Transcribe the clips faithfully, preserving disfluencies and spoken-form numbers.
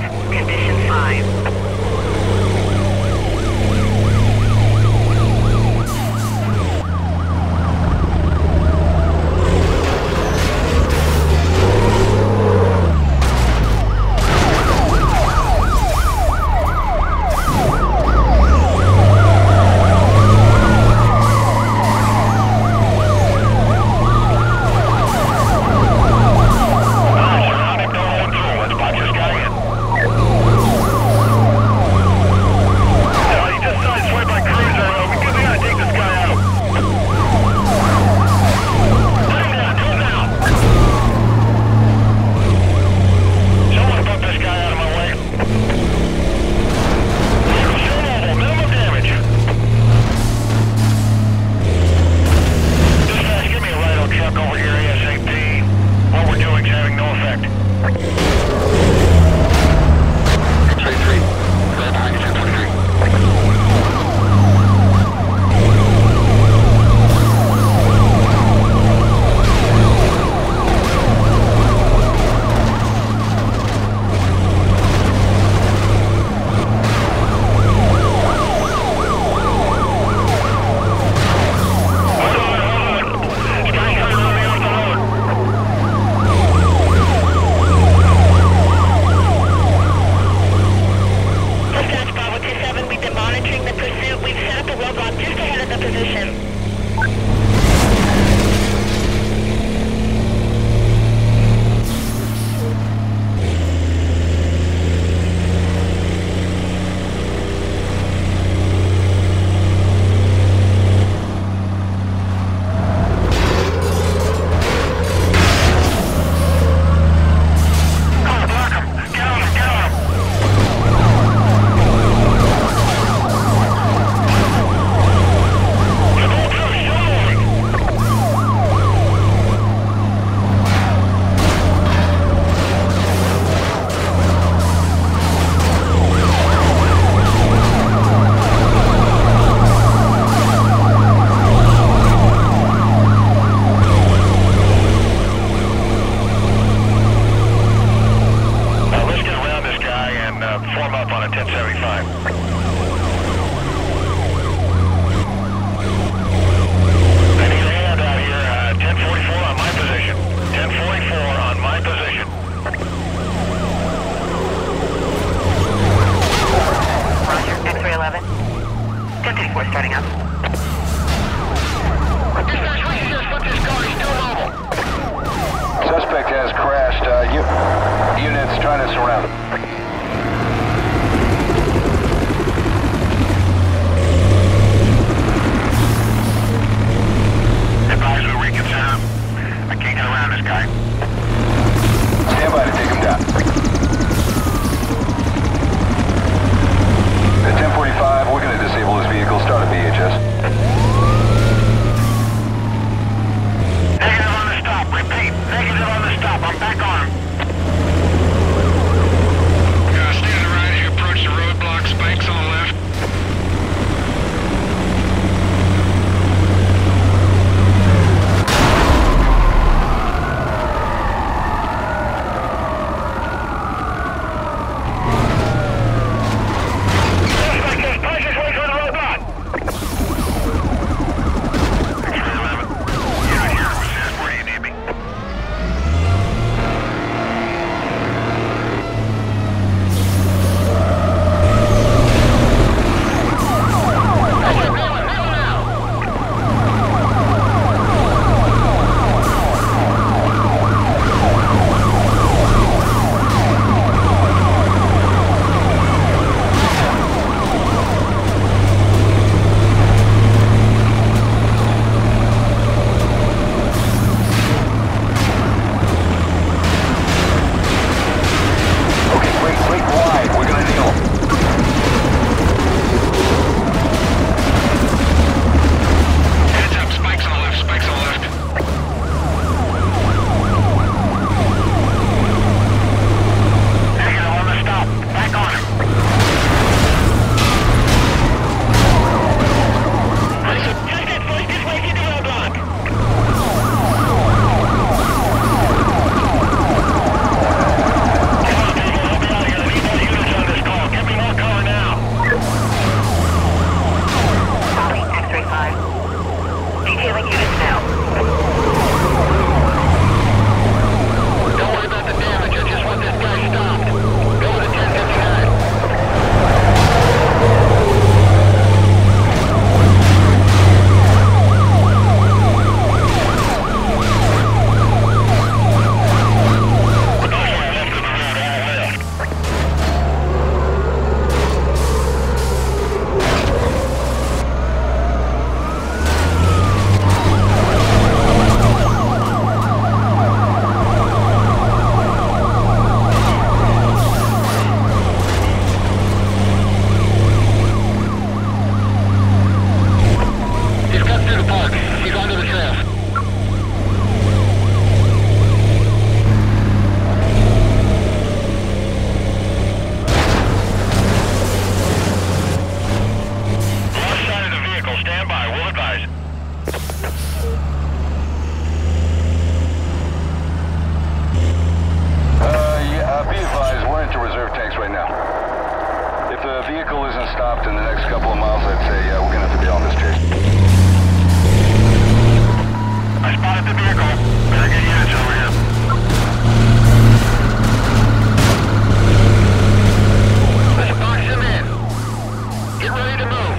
Condition five. Starting up. Suspect has crashed. Uh, u units trying to surround him. Advise we reconsider him. I can't get around this guy. Stand by to take him down. At ten forty-five, we're going to disable his vehicle. Start a V H S. vehicle isn't stopped in the next couple of miles, I'd say, yeah, we're gonna have to bail on this chase. I spotted the vehicle. Better get units over here. Let's box him in. Get ready to move.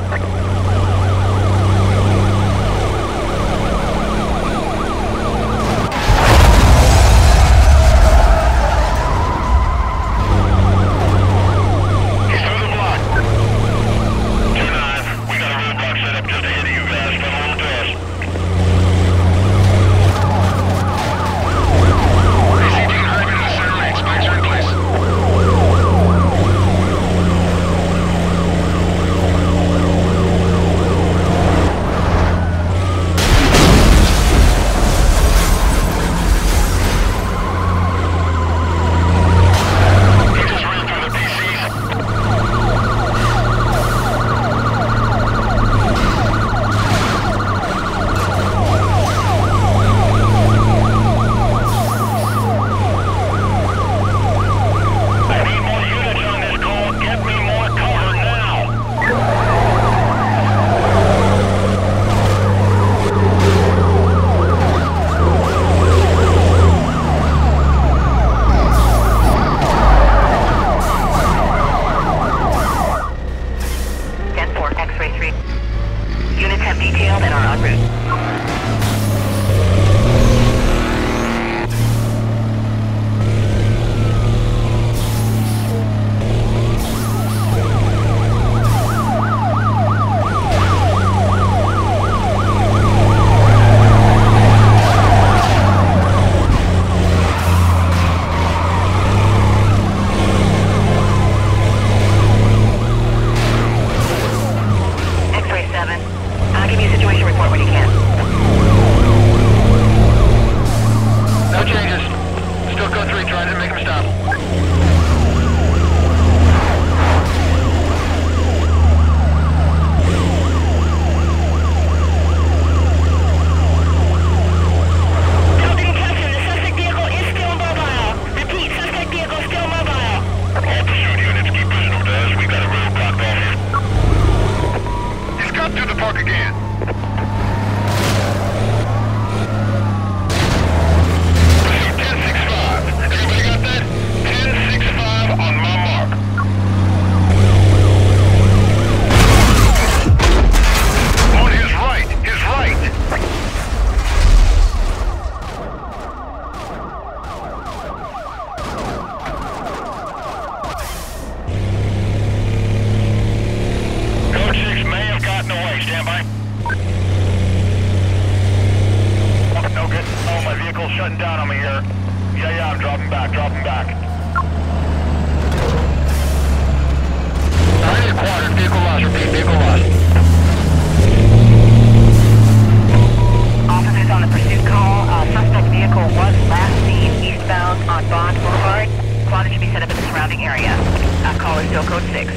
Shutting down on me here. Yeah, yeah, I'm dropping back, dropping back. I need a quadrant, vehicle lost, repeat, vehicle lost. Officers on the pursuit call. Uh, suspect vehicle was last seen eastbound on Bond Boulevard. Quadrant should be set up in the surrounding area. Uh, call is still code six.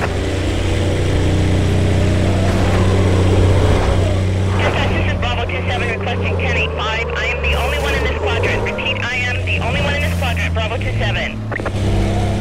Bravo two seven requesting ten eight five. I am the only one in this quadrant. Repeat, I am the only one in this quadrant. Bravo two seven.